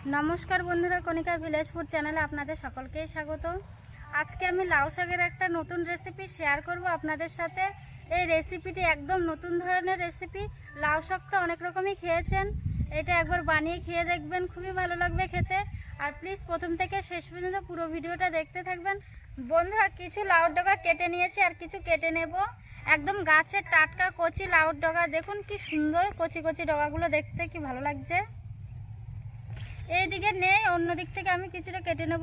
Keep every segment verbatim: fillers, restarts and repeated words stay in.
নমস্কার বন্ধুরা, কণিকা village food চ্যানেলে আপনাদের সকলকে স্বাগত। আজকে আমি লাউ শাকের একটা নতুন রেসিপি শেয়ার করব আপনাদের সাথে। এই রেসিপিটি একদম নতুন ধরনের রেসিপি। লাউ শাক তো অনেক রকমই খেয়েছেন, এটা একবার বানিয়ে খেয়ে দেখবেন, খুবই ভালো লাগবে খেতে। আর প্লিজ প্রথম থেকে শেষ পর্যন্ত পুরো ভিডিওটা দেখতে থাকবেন। বন্ধুরা, কিছু লাউর ডগা কেটে নিয়েছি আর কিছু কেটে নেব। একদম গাছের টাটকা কচি লাউর ডগা, দেখুন কি সুন্দর কচি কচি ডগাগুলো, দেখতে কি ভালো লাগছে। এই দিকে নেই, অন্য দিক থেকে আমি কিছুটা কেটে নেব।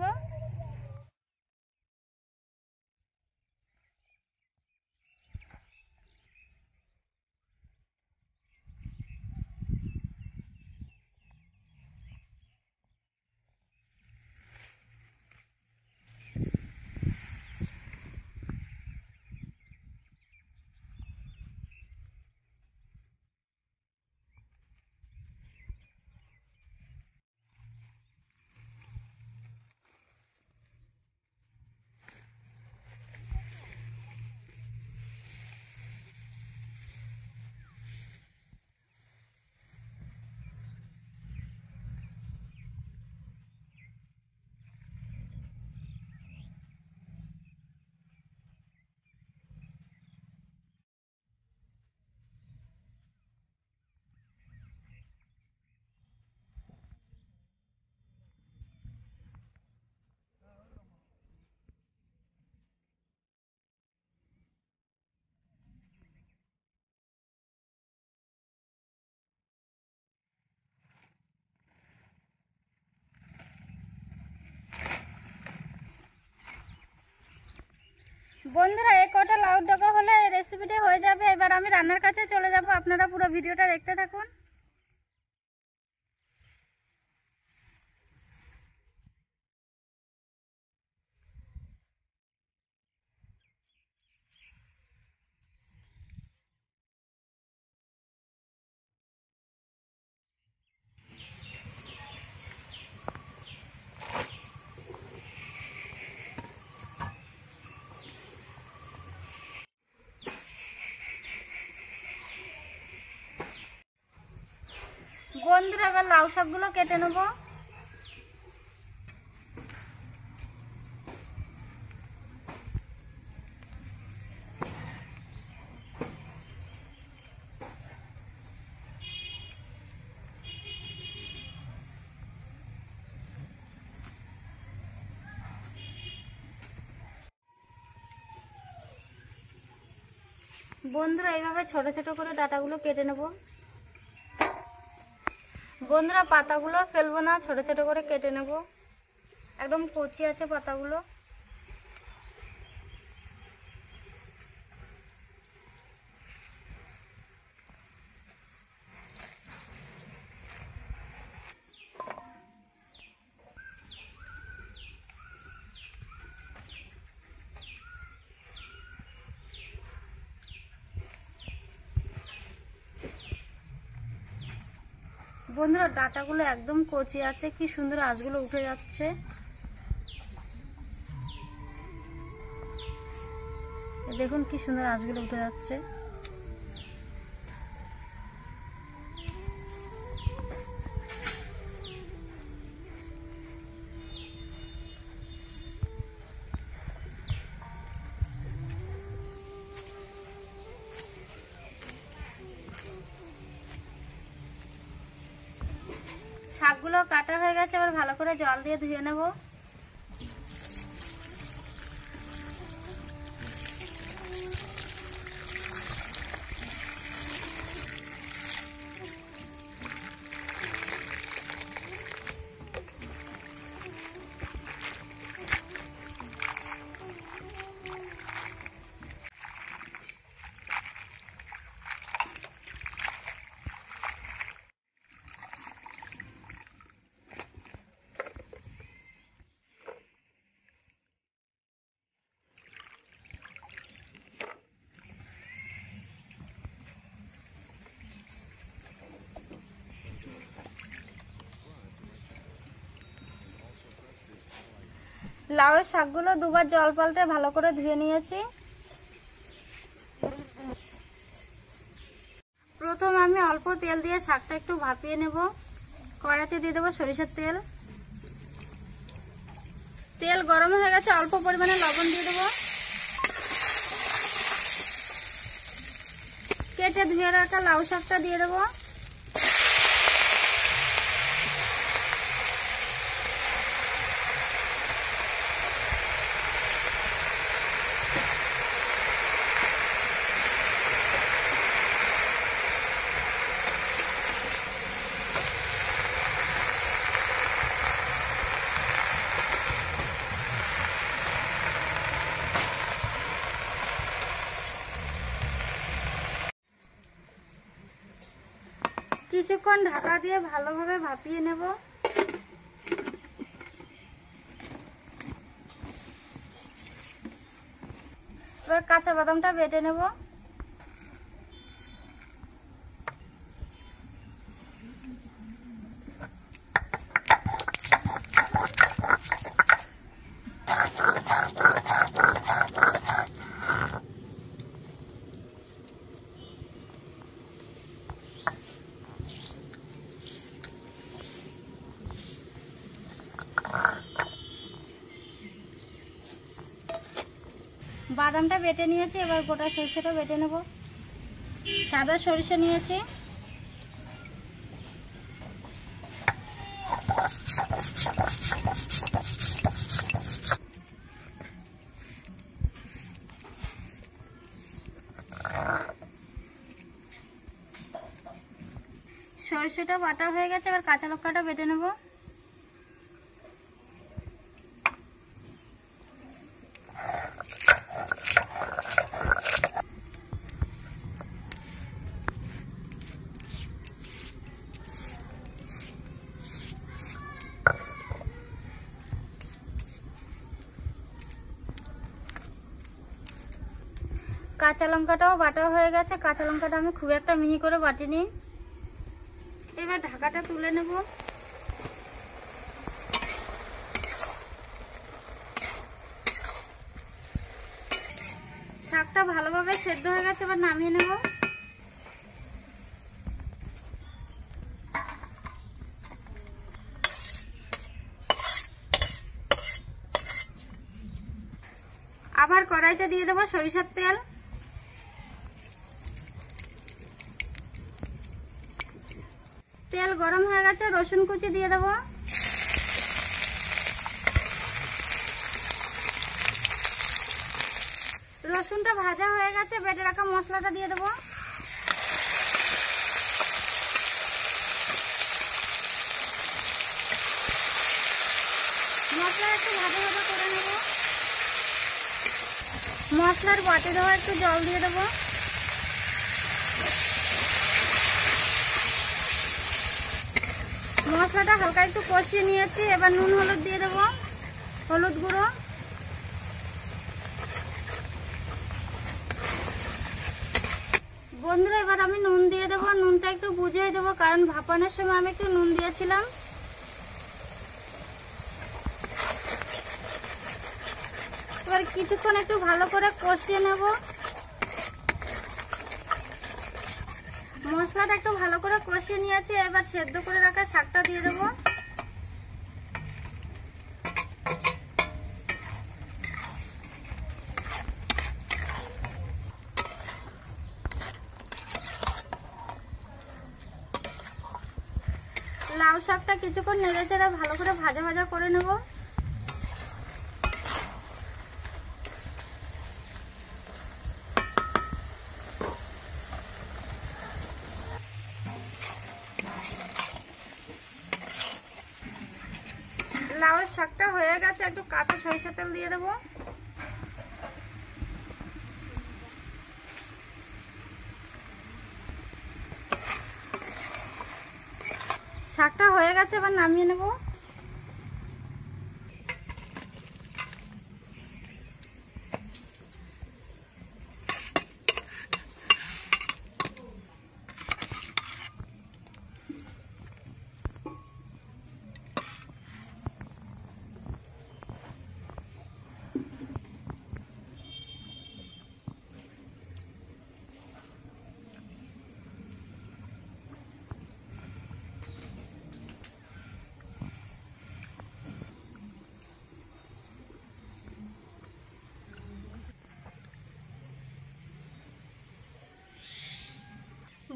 বন্ধুরা, এই কটা লাউর ডগা হলে রেসিপিটা হয়ে যাবে। এবার আমি রান্নার কাছে চলে যাব, আপনারা পুরো ভিডিওটা দেখতে থাকুন। বন্ধুরা, এবার লাউ শাকগুলো কেটে নেব। বন্ধুরা, এইভাবে ছোট ছোট করে ডাঁটাগুলো কেটে নেব। বন্ধুরা, পাতাগুলো ফেলবো না, ছোট ছোট করে কেটে নেব। একদম কচি আছে পাতাগুলো। বন্ধুরা, ডাঁটাগুলো একদম কচি আছে, কি সুন্দর আঁশগুলো উঠে যাচ্ছে। দেখুন কি সুন্দর আঁশগুলো উঠে যাচ্ছে। শাকগুলো কাটা হয়ে গেছে, এবার ভালো করে জল দিয়ে ধুয়ে নেব। লাউয়ের শাকগুলো দুবার জল পাল্টে ভালো করে ধুয়ে নিয়েছি। প্রথম আমি অল্প তেল দিয়ে শাকটা একটু ভাপিয়ে নেব। কড়াইতে দিয়ে দেবো সরিষার তেল। তেল গরম হয়ে গেছে, অল্প পরিমাণে লবণ দিয়ে দেবো। কেটে ধুয়ে রাখা লাউ শাকটা দিয়ে দেবো। কিছুক্ষণ ঢাকা দিয়ে ভালোভাবে ভাপিয়ে নেব। এবার কাঁচা বাদামটা বেটে নেব। বাদামটা বেটে নিয়েছি, এবার গোটা সরষেটা বেটে নেব। সাদা সরিষা নিয়েছি। সরষেটা বাটা হয়ে গেছে, এবার কাঁচা লঙ্কাটা বেটে নেব। কাঁচা লঙ্কাটাও বাটা হয়ে গেছে। কাঁচা লঙ্কাটা আমি খুব একটা মিহি করে বাটিনি। এবার ঢাকাটা তুলে নেব। শাকটা ভালোভাবে সেদ্ধ হয়ে গেছে, এবার নামিয়ে নেব। আবার কড়াইতে দিয়ে দেবো সরিষার তেল। তেল গরম হয়ে গেছে, রসুন কুচি দিয়ে দেবো। রসুনটা ভাজা হয়ে গেছে, বেটে রাখা মশলাটা দিয়ে দেবো। মশলা একটু ভাজা ভাজা করে নেব। মশলার বাটি দেওয়া একটু জল দিয়ে দেবো। মশলাটা হালকা একটু কষিয়ে নিয়েছি, এবার নুন হলুদ দিয়ে দেবো। হলুদ গুঁড়ো, বন্ধুরা এবার আমি নুন দিয়ে দেবো। নুনটা একটু বুঝিয়ে দেবো, কারণ ভাপানোর সময় আমি একটু নুন দিয়েছিলাম। এবার কিছুক্ষণ একটু ভালো করে কষিয়ে নেব। মশলাটা একটু ভালো করে কষিয়ে নিয়েছি, এবার সেদ্ধ করে রাখা শাকটা দিয়ে দেবো। লাউ শাকটা কিছুক্ষণ নেড়ে চেড়ে ভালো করে ভাজা ভাজা করে নেব। লাউয়ের শাকটা হয়ে গেছে, একটু কাঁচা সরিষা তেল দিয়ে দেবো। শাকটা হয়ে গেছে, এবার নামিয়ে নেব।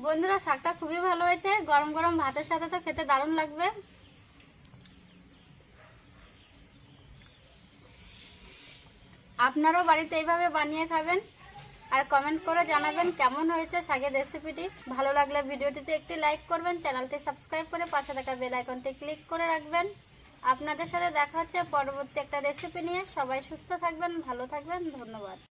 বন্ধুরা শাকটা খুবই ভালো হয়েছে, গরম গরম ভাতের সাথে তো খেতে দারুণ লাগবে। আপনারাও বাড়িতে এইভাবে বানিয়ে খাবেন আর কমেন্ট করে জানাবেন কেমন হয়েছে শাকের রেসিপিটি। ভালো লাগলে ভিডিওটিতে একটি লাইক করবেন, চ্যানেলটি সাবস্ক্রাইব করে পাশে থাকা বেল আইকনটি ক্লিক করে রাখবেন। আপনাদের সাথে দেখা হচ্ছে পরবর্তী একটা রেসিপি নিয়ে। সবাই সুস্থ থাকবেন, ভালো থাকবেন, ধন্যবাদ।